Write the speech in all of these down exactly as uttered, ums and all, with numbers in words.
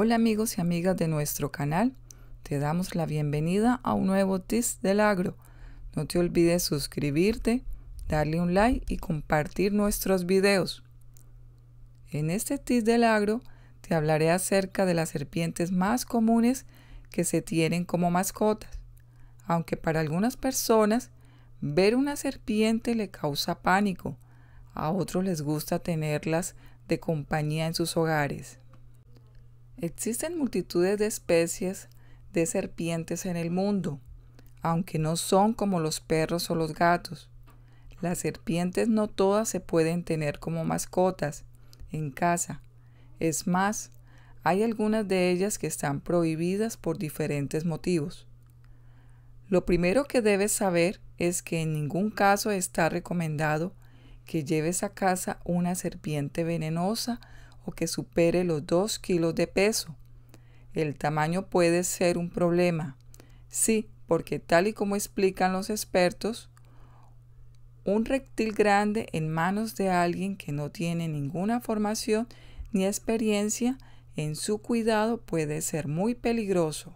Hola amigos y amigas de nuestro canal, te damos la bienvenida a un nuevo Tips del Agro. No te olvides suscribirte, darle un like y compartir nuestros videos. En este Tips del Agro te hablaré acerca de las serpientes más comunes que se tienen como mascotas. Aunque para algunas personas ver una serpiente le causa pánico, a otros les gusta tenerlas de compañía en sus hogares. Existen multitudes de especies de serpientes en el mundo, aunque no son como los perros o los gatos. Las serpientes no todas se pueden tener como mascotas en casa. Es más, hay algunas de ellas que están prohibidas por diferentes motivos. Lo primero que debes saber es que en ningún caso está recomendado que lleves a casa una serpiente venenosa o que supere los dos kilos de peso. El tamaño puede ser un problema. Sí, porque tal y como explican los expertos, un reptil grande en manos de alguien que no tiene ninguna formación ni experiencia en su cuidado puede ser muy peligroso.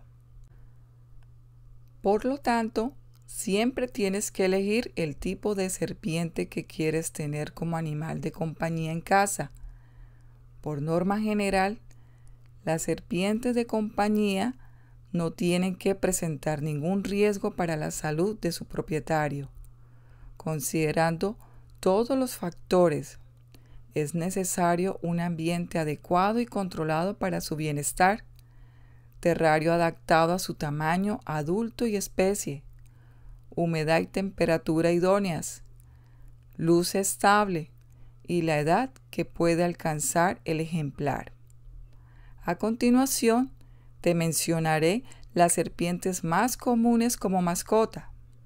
Por lo tanto, siempre tienes que elegir el tipo de serpiente que quieres tener como animal de compañía en casa. Por norma general, las serpientes de compañía no tienen que presentar ningún riesgo para la salud de su propietario. Considerando todos los factores, es necesario un ambiente adecuado y controlado para su bienestar, terrario adaptado a su tamaño adulto y especie, humedad y temperatura idóneas, luz estable y la edad que puede alcanzar el ejemplar. A continuación, te mencionaré las serpientes más comunes como mascota.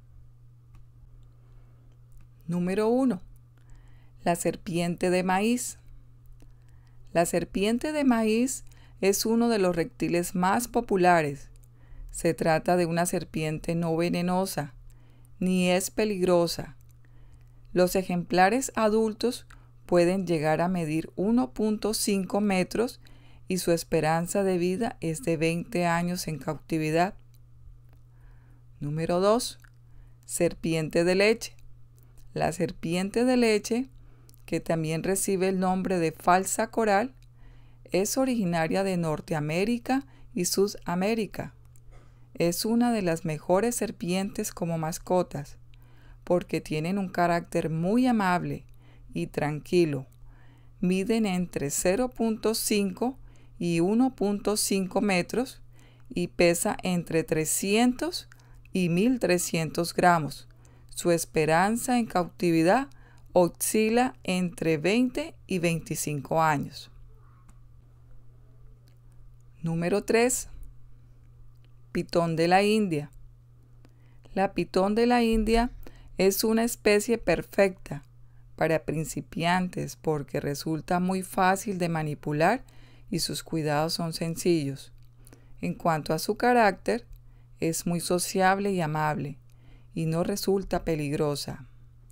Número uno. La serpiente de maíz. La serpiente de maíz es uno de los reptiles más populares. Se trata de una serpiente no venenosa, ni es peligrosa. Los ejemplares adultos pueden llegar a medir uno punto cinco metros y su esperanza de vida es de veinte años en cautividad. Número dos. Serpiente de leche. La serpiente de leche, que también recibe el nombre de falsa coral, es originaria de Norteamérica y Sudamérica. Es una de las mejores serpientes como mascotas, porque tienen un carácter muy amable y tranquilo. Miden entre cero punto cinco y uno punto cinco metros y pesa entre trescientos y mil trescientos gramos. Su esperanza en cautividad oscila entre veinte y veinticinco años. Número tres. Pitón de la India. La pitón de la India es una especie perfecta para principiantes porque resulta muy fácil de manipular y sus cuidados son sencillos. En cuanto a su carácter, es muy sociable y amable y no resulta peligrosa.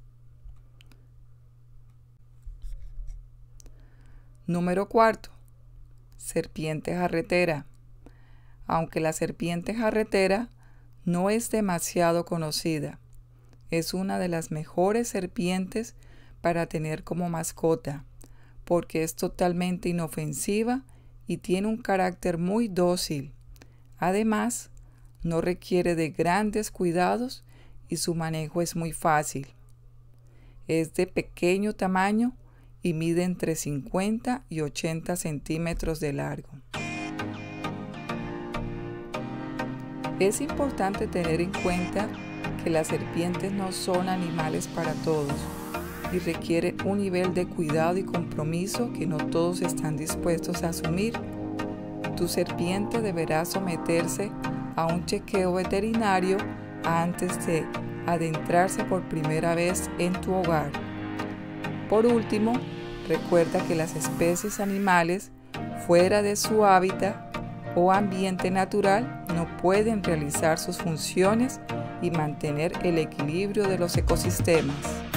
Número cuatro. Serpiente jarretera. Aunque la serpiente jarretera no es demasiado conocida, es una de las mejores serpientes para tener como mascota, porque es totalmente inofensiva y tiene un carácter muy dócil. Además, no requiere de grandes cuidados y su manejo es muy fácil. Es de pequeño tamaño y mide entre cincuenta y ochenta centímetros de largo. Es importante tener en cuenta que las serpientes no son animales para todos y requiere un nivel de cuidado y compromiso que no todos están dispuestos a asumir. Tu serpiente deberá someterse a un chequeo veterinario antes de adentrarse por primera vez en tu hogar. Por último, recuerda que las especies animales fuera de su hábitat o ambiente natural no pueden realizar sus funciones y mantener el equilibrio de los ecosistemas.